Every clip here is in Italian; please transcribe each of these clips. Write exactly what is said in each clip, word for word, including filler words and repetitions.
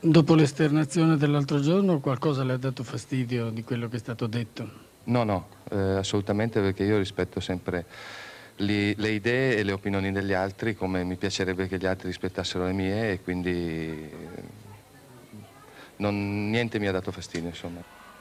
Dopo l'esternazione dell'altro giorno, qualcosa le ha dato fastidio di quello che è stato detto? No, no, eh, assolutamente, perché io rispetto sempre li- le idee e le opinioni degli altri, come mi piacerebbe che gli altri rispettassero le mie, e quindi eh, non- niente mi ha dato fastidio, insomma.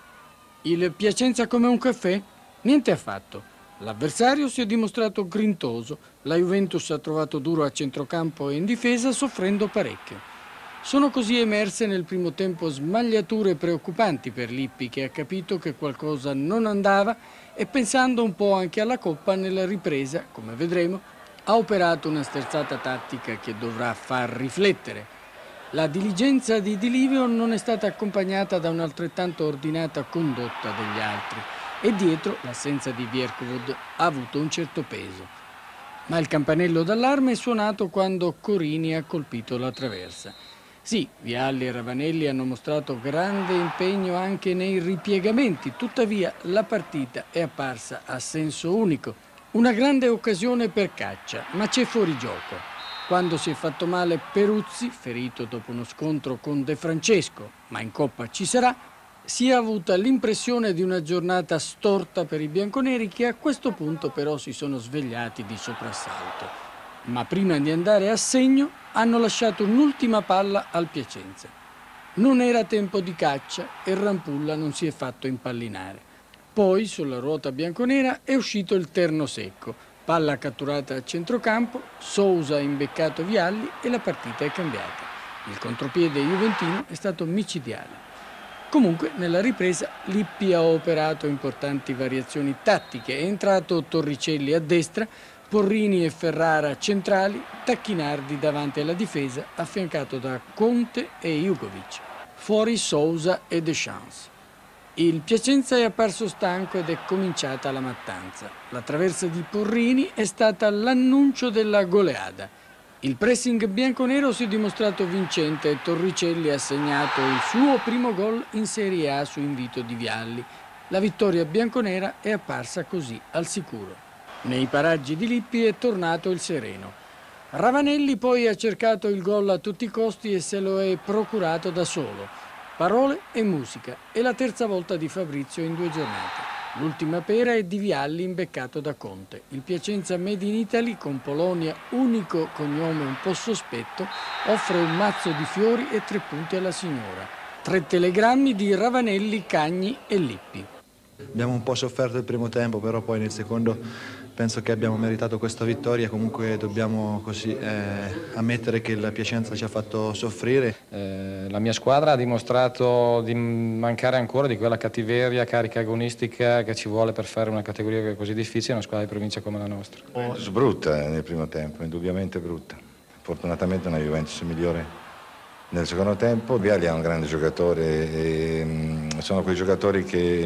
Il Piacenza come un caffè? Niente affatto. L'avversario si è dimostrato grintoso, la Juventus ha trovato duro a centrocampo e in difesa, soffrendo parecchio. Sono così emerse nel primo tempo smagliature preoccupanti per Lippi, che ha capito che qualcosa non andava e, pensando un po' anche alla Coppa, nella ripresa, come vedremo, ha operato una sterzata tattica che dovrà far riflettere. La diligenza di Di Livio non è stata accompagnata da un'altrettanto ordinata condotta degli altri e dietro l'assenza di Vierkovod ha avuto un certo peso. Ma il campanello d'allarme è suonato quando Corini ha colpito la traversa. Sì, Vialli e Ravanelli hanno mostrato grande impegno anche nei ripiegamenti, tuttavia la partita è apparsa a senso unico. Una grande occasione per Caccia, ma c'è fuorigioco. Quando si è fatto male Peruzzi, ferito dopo uno scontro con De Francesco, ma in Coppa ci sarà, si è avuta l'impressione di una giornata storta per i bianconeri, che a questo punto però si sono svegliati di soprassalto. Ma prima di andare a segno hanno lasciato un'ultima palla al Piacenza. Non era tempo di Caccia e Rampulla non si è fatto impallinare. Poi sulla ruota bianconera è uscito il terno secco, palla catturata a centrocampo, Sousa ha imbeccato Vialli e la partita è cambiata. Il contropiede juventino è stato micidiale. Comunque, nella ripresa, Lippi ha operato importanti variazioni tattiche. È entrato Torricelli a destra, Porrini e Ferrara centrali, Tacchinardi davanti alla difesa, affiancato da Conte e Jugovic. Fuori Sousa e Deschamps. Il Piacenza è apparso stanco ed è cominciata la mattanza. La traversa di Porrini è stata l'annuncio della goleada. Il pressing bianconero si è dimostrato vincente e Torricelli ha segnato il suo primo gol in Serie A su invito di Vialli. La vittoria bianconera è apparsa così al sicuro. Nei paraggi di Lippi è tornato il sereno. Ravanelli poi ha cercato il gol a tutti i costi e se lo è procurato da solo. Parole e musica, è la terza volta di Fabrizio in due giornate. L'ultima pera è di Vialli imbeccato da Conte. Il Piacenza Made in Italy, con Polonia unico cognome un po' sospetto, offre un mazzo di fiori e tre punti alla signora. Tre telegrammi di Ravanelli, Cagni e Lippi. Abbiamo un po' sofferto il primo tempo, però poi nel secondo penso che abbiamo meritato questa vittoria. Comunque dobbiamo così eh, ammettere che la Piacenza ci ha fatto soffrire. Eh, la mia squadra ha dimostrato di mancare ancora di quella cattiveria, carica agonistica che ci vuole per fare una categoria così difficile, una squadra di provincia come la nostra. Juventus brutta nel primo tempo, indubbiamente brutta. Fortunatamente una Juventus migliore nel secondo tempo. Vialli è un grande giocatore e mh, sono quei giocatori che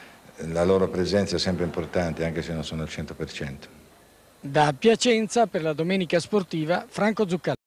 la loro presenza è sempre importante, anche se non sono al cento per cento. Da Piacenza, per la Domenica Sportiva, Franco Zuccalli.